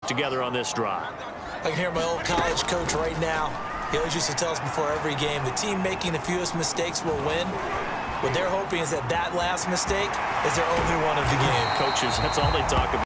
together on this drive. I can hear my old college coach right now. He always used to tell us before every game, the team making the fewest mistakes will win. What they're hoping is that last mistake is their only one of the game. Coaches, that's all they talk about.